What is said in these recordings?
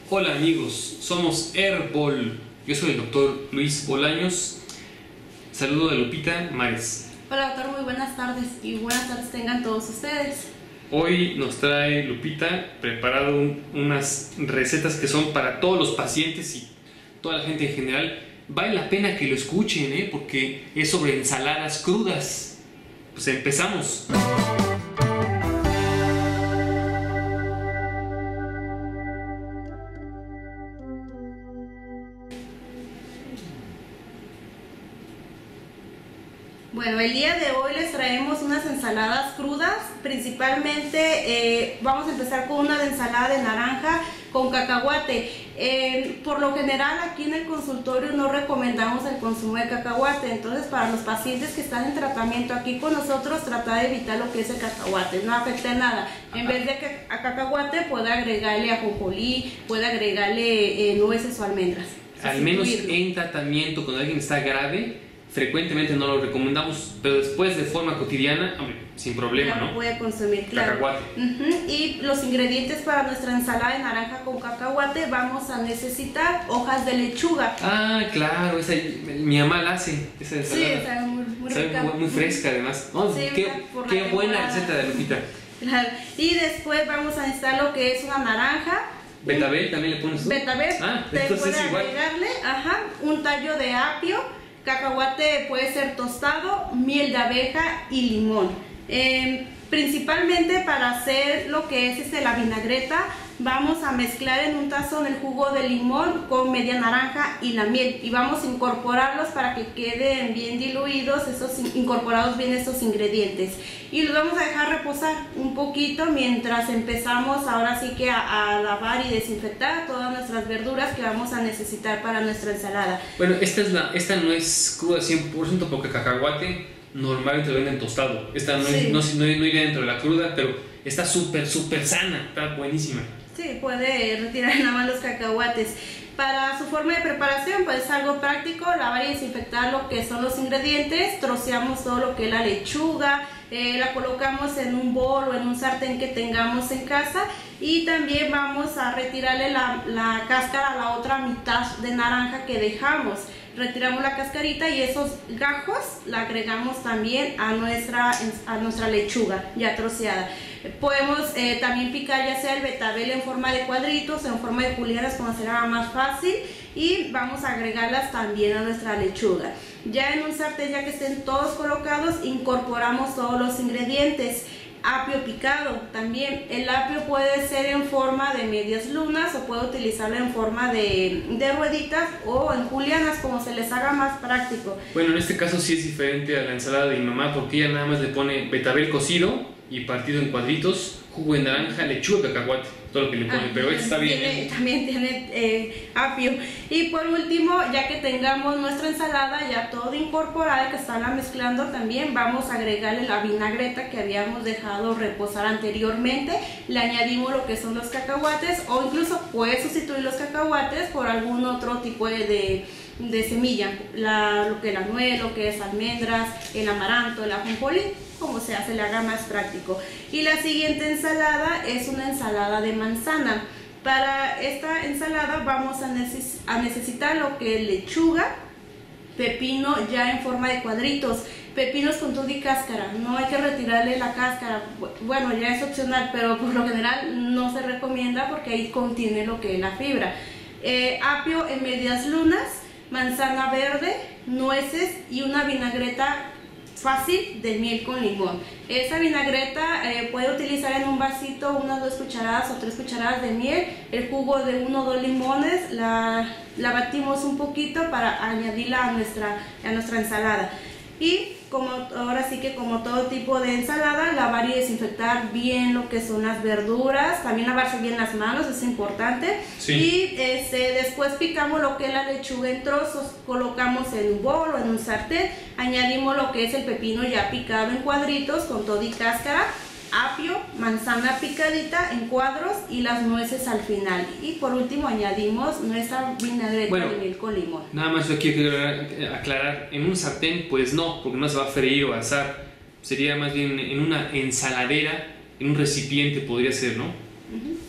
Hola amigos, somos Herbol. Yo soy el doctor Luis Bolaños. Saludo de Lupita Mares. Hola doctor, muy buenas tardes y buenas tardes tengan todos ustedes. Hoy nos trae Lupita preparado unas recetas que son para todos los pacientes y toda la gente en general. Vale la pena que lo escuchen, porque es sobre ensaladas crudas. Pues empezamos. Bueno, el día de hoy les traemos unas ensaladas crudas. Principalmente vamos a empezar con una ensalada de naranja con cacahuate. Por lo general aquí en el consultorio no recomendamos el consumo de cacahuate. Entonces para los pacientes que están en tratamiento aquí con nosotros, trata de evitar lo que es el cacahuate. No afecta nada. En vez de a cacahuate puede agregarle ajonjolí, puede agregarle nueces o almendras. Al menos en tratamiento cuando alguien está grave, frecuentemente no lo recomendamos, pero después de forma cotidiana, sin problema, ¿no? Puede consumir, claro. Cacahuate. Y los ingredientes para nuestra ensalada de naranja con cacahuate, vamos a necesitar hojas de lechuga. Ah, claro, esa, mi mamá la hace, esa ensalada. Sí, está muy rica. Muy fresca además. Oh, sí, qué buena receta de Lupita. Claro. Y después vamos a necesitar lo que es una naranja. ¿Betabel también le pones tú? Betabel, te puede agregarle, un tallo de apio. Cacahuate puede ser tostado, miel de abeja y limón. Principalmente para hacer lo que es la vinagreta, vamos a mezclar en un tazón el jugo de limón con media naranja y la miel y vamos a incorporarlos para que queden bien diluidos, incorporados bien estos ingredientes, y los vamos a dejar reposar un poquito mientras empezamos ahora sí que a lavar y desinfectar todas nuestras verduras que vamos a necesitar para nuestra ensalada. Bueno, esta no es cruda 100% porque cacahuate normalmente lo venden tostado. Esta no iría dentro de la cruda, pero está súper sana, está buenísima. Sí, puede retirar nada más los cacahuates. Para su forma de preparación, pues es algo práctico, lavar y desinfectar lo que son los ingredientes, troceamos todo lo que es la lechuga, la colocamos en un bol o en un sartén que tengamos en casa, y también vamos a retirarle la cáscara a la otra mitad de naranja que dejamos. Retiramos la cascarita y esos gajos la agregamos también a nuestra lechuga ya troceada. Podemos también picar ya sea el betabel en forma de cuadritos o en forma de julianas, como será más fácil, y vamos a agregarlas también a nuestra lechuga. Ya en un sartén, ya que estén todos colocados, incorporamos todos los ingredientes. Apio picado también. El apio puede ser en forma de medias lunas o puede utilizarlo en forma de rueditas o en julianas, como se les haga más práctico. Bueno, en este caso sí es diferente a la ensalada de mi mamá, porque ella nada más le pone betabel cocido y partido en cuadritos, jugo de naranja, lechuga, cacahuate, todo lo que le pone, pero esto está bien. También tiene apio. Y por último, ya que tengamos nuestra ensalada ya todo incorporada, que están mezclando, también vamos a agregarle la vinagreta que habíamos dejado reposar anteriormente. Le añadimos lo que son los cacahuates, o incluso puedes sustituir los cacahuates por algún otro tipo de semilla, lo que es la nuez, lo que es almendras, el amaranto, el ajonjolí, como se le haga más práctico. Y la siguiente ensalada es una ensalada de manzana. Para esta ensalada vamos a necesitar lo que es lechuga, pepino ya en forma de cuadritos, pepinos con todo y cáscara, no hay que retirarle la cáscara, bueno, ya es opcional, pero por lo general no se recomienda porque ahí contiene lo que es la fibra. Apio en medias lunas, manzana verde, nueces y una vinagreta fácil de miel con limón. Esa vinagreta puede utilizar en un vasito unas 2 cucharadas o 3 cucharadas de miel, el jugo de 1 o 2 limones, la batimos un poquito para añadirla a nuestra ensalada. Y ahora sí que como todo tipo de ensalada, lavar y desinfectar bien lo que son las verduras, también lavarse bien las manos, es importante. Sí. Y después picamos lo que es la lechuga en trozos, colocamos en un bol o en un sartén, añadimos lo que es el pepino ya picado en cuadritos con todo y cáscara, apio, manzana picadita en cuadros y las nueces al final. Y por último añadimos nuestra vinagreta de miel con limón. Nada más yo aquí quiero aclarar, en un sartén pues no, porque no se va a freír o asar, sería más bien en una ensaladera, en un recipiente podría ser, ¿no?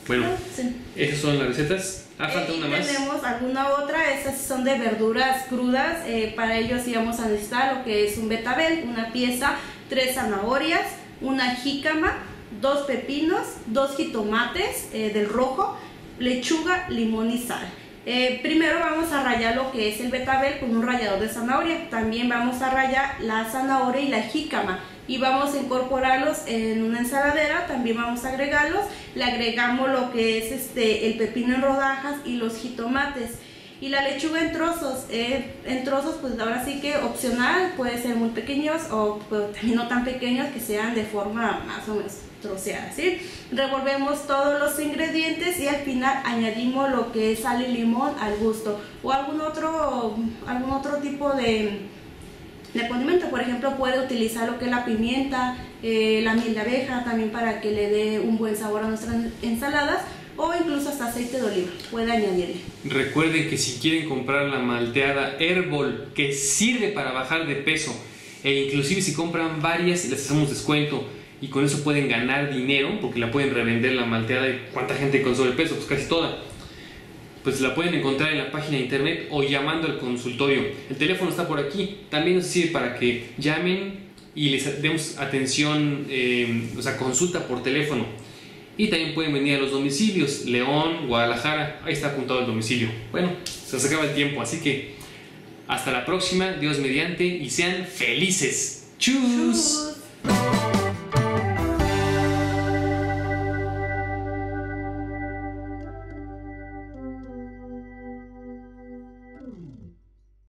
Bueno, sí. Esas son las recetas. Falta una más. Tenemos alguna otra, esas son de verduras crudas. Para ello sí vamos a necesitar lo que es un betabel, una pieza, 3 zanahorias, una jícama, 2 pepinos, 2 jitomates del rojo, lechuga, limón y sal. Primero vamos a rallar lo que es el betabel con un rallador de zanahoria. También vamos a rallar la zanahoria y la jícama y vamos a incorporarlos en una ensaladera. También vamos a agregarlos. Le agregamos lo que es el pepino en rodajas y los jitomates. Y la lechuga en trozos. Pues ahora sí que opcional, puede ser muy pequeños o pues, también no tan pequeños, que sean de forma más o menos troceada, ¿sí? Revolvemos todos los ingredientes y al final añadimos lo que es sal y limón al gusto o algún otro tipo de condimento. Por ejemplo, puede utilizar lo que es la pimienta, la miel de abeja también para que le dé un buen sabor a nuestras ensaladas, o incluso hasta aceite de oliva puede añadirle. Recuerden que si quieren comprar la malteada Herbol, que sirve para bajar de peso, e inclusive si compran varias les hacemos descuento y con eso pueden ganar dinero, porque la pueden revender la malteada. ¿Y cuánta gente con sobrepeso? Pues casi toda. Pues la pueden encontrar en la página de internet o llamando al consultorio. El teléfono está por aquí. También nos sirve para que llamen y les demos atención, o sea, consulta por teléfono. Y también pueden venir a los domicilios, León, Guadalajara. Ahí está apuntado el domicilio. Bueno, se nos acaba el tiempo, así que hasta la próxima, Dios mediante, y sean felices. ¡Chus! ¡Chus!